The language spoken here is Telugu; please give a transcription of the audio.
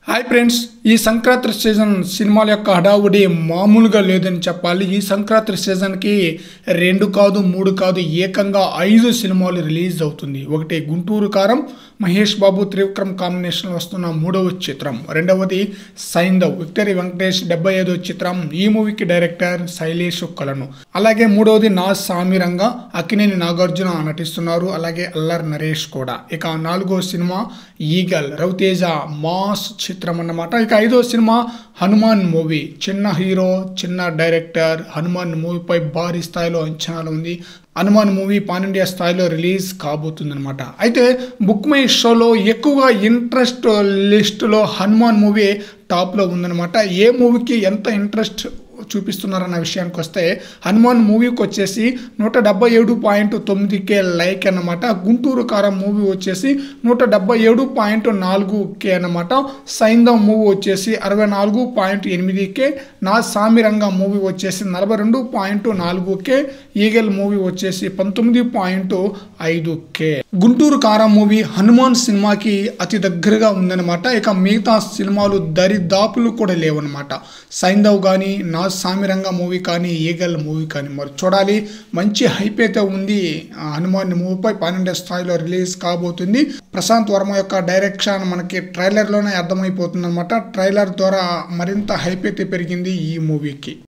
హాయ్ ఫ్రెండ్స్, ఈ సంక్రాంతి సీజన్ సినిమాల యొక్క హడావుడి మామూలుగా లేదని చెప్పాలి. ఈ సంక్రాంతి సీజన్కి 2 కాదు 3 కాదు ఏకంగా 5 సినిమాలు రిలీజ్ అవుతుంది. ఒకటి గుంటూరు కారం, మహేష్ బాబు త్రివిక్రమ్ కాంబినేషన్లో వస్తున్న 3వ చిత్రం. రెండవది సైంధవ్, విక్టరీ వెంకటేష్ 75వ చిత్రం. ఈ మూవీకి డైరెక్టర్ శైలేష్ కొలను. అలాగే మూడవది నా సామిరంగా, అక్కినేని నాగార్జున నటిస్తున్నారు. అలాగే అల్లరి నరేష్ కూడా. ఇక 4వ సినిమా ఈగల్, రవితేజ మాస్ చిత్రం అన్నమాట. ఇక 5వ సినిమా హనుమాన్ మూవీ. చిన్న హీరో, చిన్న డైరెక్టర్. హనుమాన్ మూవీపై భారీ స్థాయిలో అంచనాలు ఉంది. హనుమాన్ మూవీ పాన్ ఇండియా స్థాయిలో రిలీజ్ కాబోతుంది అనమాట. అయితే బుక్ మై షోలో ఎక్కువగా ఇంట్రెస్ట్ లిస్టులో హనుమాన్ మూవీ టాప్లో ఉందన్నమాట. ఏ మూవీకి ఎంత ఇంట్రెస్ట్ చూపిస్తున్నారన్న విషయానికి వస్తే హనుమాన్ మూవీకి వచ్చేసి 177.9K లైక్ అన్నమాట. గుంటూరు కారం మూవీ వచ్చేసి 177.4K అన్నమాట. సైంధవ్ మూవీ వచ్చేసి 64.8K. నా సామిరంగా మూవీ వచ్చేసి 42.4K. ఈగల్ మూవీ వచ్చేసి 19.5K. గుంటూరు కారం మూవీ హనుమాన్ సినిమాకి అతి దగ్గరగా ఉందన్నమాట. ఇక మిగతా సినిమాలు దరిదాపులు కూడా లేవన్నమాట. సైంధవ్ కానీ, నా సామిరంగా మూవీ కానీ, ఈగల్ మూవీ కానీ మరి చూడాలి. మంచి హైప్ అయితే ఉంది. హనుమాన్ మూవీపై పాన్ ఇండియా స్థాయిలో రిలీజ్ కాబోతుంది. ప్రశాంత్ వర్మ యొక్క డైరెక్షన్ మనకి ట్రైలర్లోనే అర్థమైపోతుంది అనమాట. ట్రైలర్ ద్వారా మరింత హైప్ అయితే పెరిగింది ఈ మూవీకి.